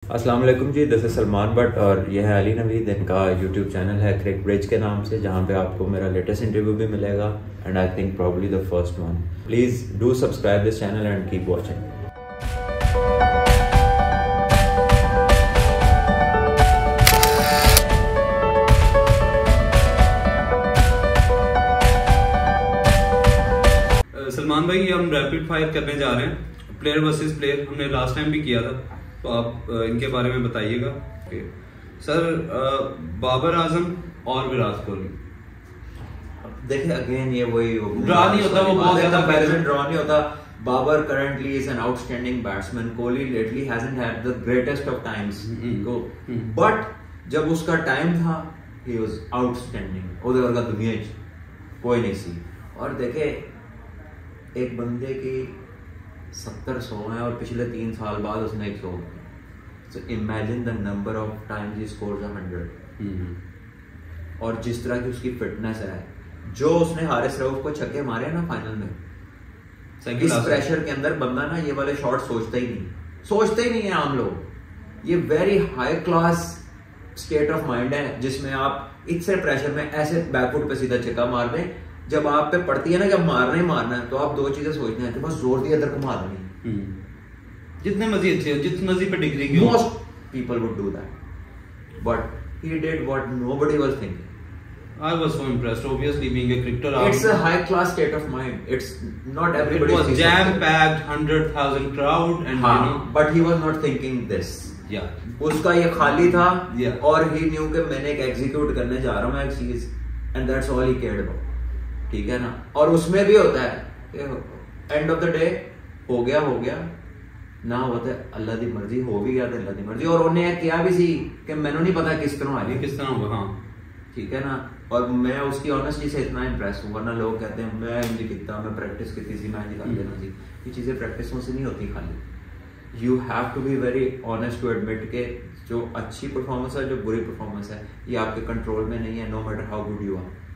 अस्सलाम वालेकुम जी, दिस इज सलमान बट और यह है अली नवीद। इनका यूट्यूब चैनल है क्रिक ब्रिज के नाम से, जहाँ पे आपको मेरा लेटेस्ट इंटरव्यू भी मिलेगा and I think probably the first one. Please do subscribe this channel and keep watching. Salman भाई, हम रैपिड फायर करने जा रहे हैं, प्लेयर वर्सेस प्लेयर। हमने लास्ट टाइम भी किया था, तो आप इनके बारे में बताइएगा। सर, बाबर आजम और विराट कोहली। देखिए अगेन ये वही ड्रॉ नहीं होता, वो बहुत ज्यादा कंपैरिजन ड्रॉ नहीं होता। Babar currently is an outstanding batsman. Kohli lately hasn't had the greatest of times. But जब उसका टाइम था, he was outstanding. उधर वर्गा दुनिया कोई नहीं सी। और देखे एक बंदे की 70 100 है और पिछले 3 साल बाद उसने 100। So imagine the number of times he scores 100. और जिस तरह की उसकी फिटनेस है, जो उसने हारिस रऊफ को छक्के मारे ना फाइनल में, इस प्रेशर के अंदर बंदा ना ये वाले शॉट सोचता ही नहीं है आम लोग। ये very high class state of mind है, जिसमें आप इतने प्रेशर में ऐसे बैकफुट पे सीधा छक्का मार दें। जब आप पे पड़ती है ना, जब मारना ही मारना है, तो आप दो चीजें सोचते हैं कि बस जोर दिया इधर को मारनी। जितने मर्जी अच्छे हो, जितने मर्जी पे डिग्री की, most people would do that, but he did what nobody was thinking. I was so impressed. Obviously, being a cricketer, it's a high class state of mind. It's not everybody. It was jam packed, 100,000 crowd, and but he was not thinking this. Yeah. उसका ये खाली था, yeah. और he knew कि मैंने एक execute करने जा रहा हूँ एक चीज, and that's all he cared about. ठीक है ना? और उसमें भी होता है एंड ऑफ द डे हो गया ना, होता है अल्लाह दी मर्जी, हो भी गया तो अल्लाह दी मर्जी। और उन्हें क्या भी सी कि मैंने नहीं पता किस तरह आई, किस तरह होगा। हाँ, ठीक है ना। और मैं उसकी ऑनेस्टी से इतना इम्प्रेस हूँ, वरना लोग कहते हैं मैं इंज कितना, मैं प्रैक्टिस की थी, मैं निकाल देना जी। ये चीजें प्रैक्टिसों से नहीं होती खाली। You have to be very honest to admit के जो अच्छी परफॉर्मेंस है, जो बुरी परफॉर्मेंस है, ये आपके कंट्रोल में नहीं है, no matter how good you are.